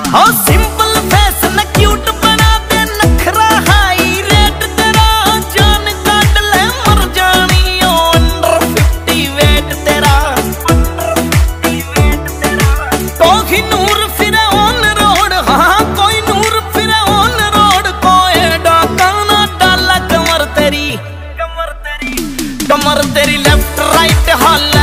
हो simple face न cute बना दे, नखरा हाई रेट तेरा, जान काट ले मर जानी ओ अंडर 50 वेट तेरा। कोई नूर फिरे ऑन रोड, हाँ कोई नूर फिरे ऑन रोड, कोई डाका ना डाला कमर तेरी लेफ्ट राइट हाल